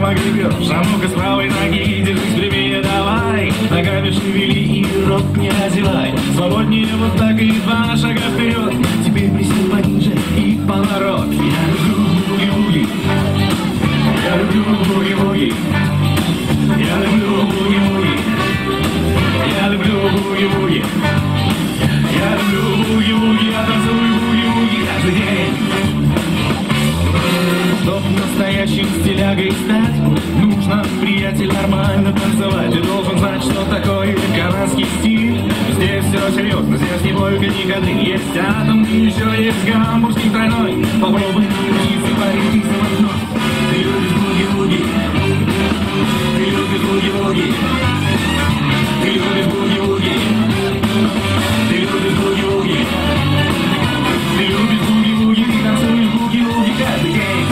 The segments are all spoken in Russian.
прямо гребешь, а ну-ка с правой ноги держись прямее давай. Ногами шевели и рот не разевай. Свободнее вот так и два на шага вперед. Теперь присни пониже и поворот. Я люблю буги-буги. Я люблю буги-буги. Я люблю буги-буги. Я люблю буги-буги. Я люблю буги-буги. Я танцую буги-буги каждый день. Чтоб настоящим стилягой стать, нужно, приятель, нормально танцевать. Ты должен знать, что такое канадский стиль. Здесь все серьезно, здесь не бойка никогда. Есть атом, еще есть гамбургский тройной. Попробуй научиться парить и самотной. Ты любишь буги-буги. Ты любишь буги-буги. Ты любишь буги-буги. Ты любишь буги-буги. Ты любишь буги-буги. Ты танцуешь буги-буги каждый день.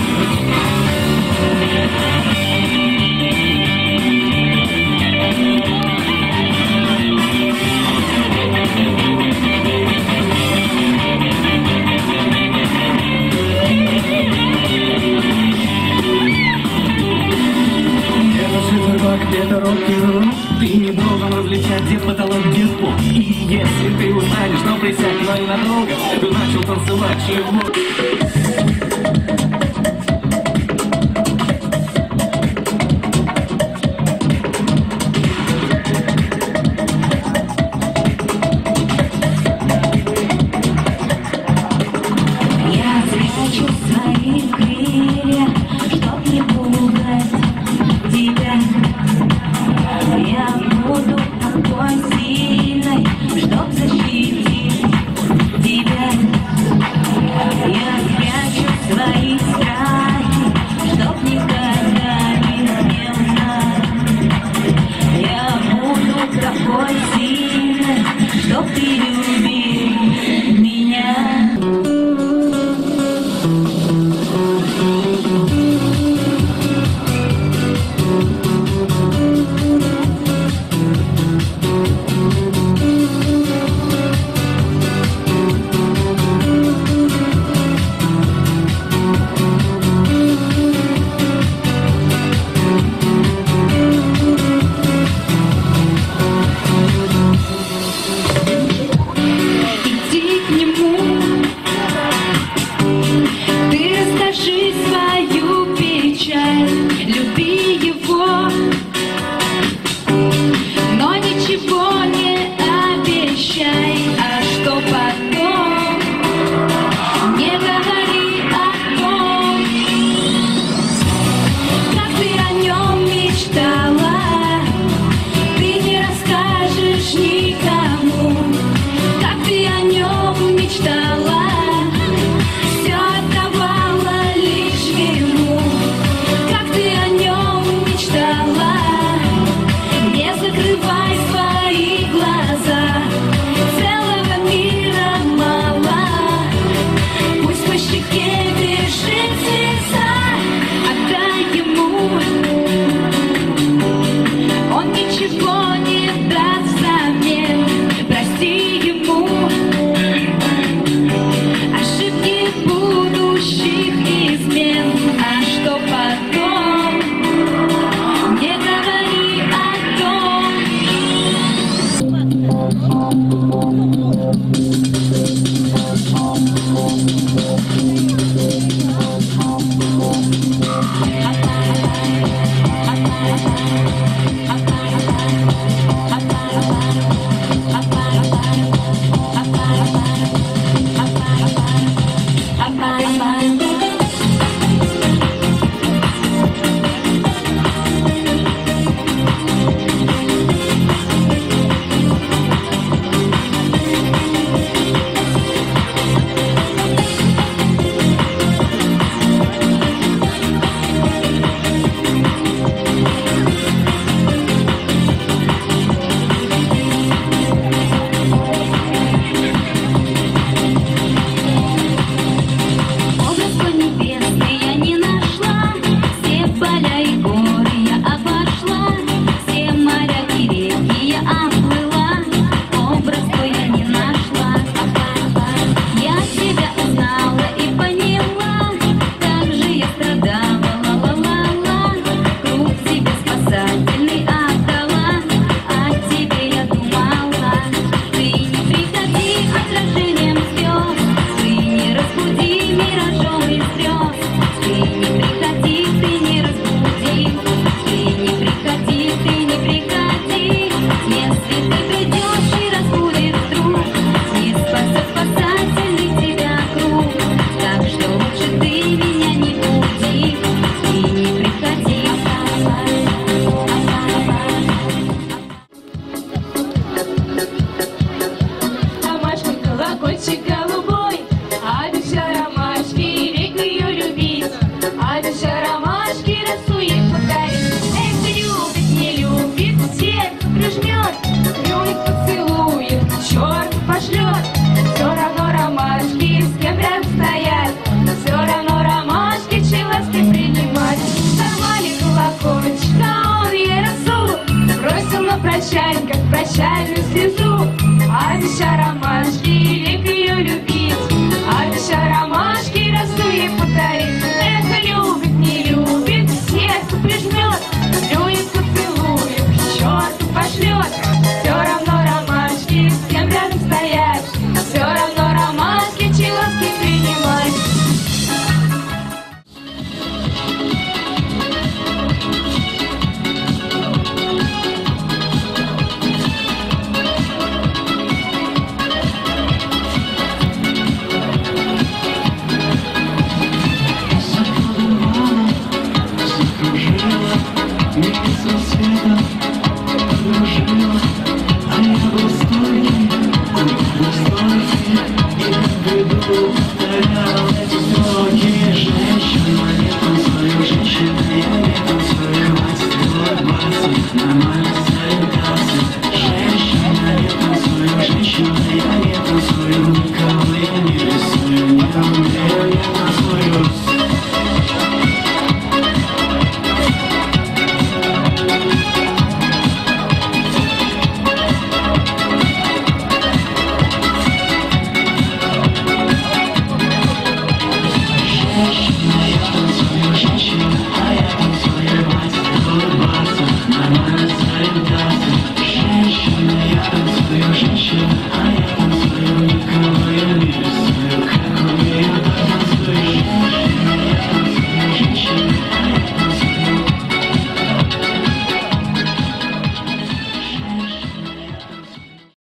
Это рок-н-ролл. Ты не должен различать, где потолок, где пол. И если ты устанешь, но присядь, но ненадолго, ты начал танцевать чего. Чтоб защитить тебя, я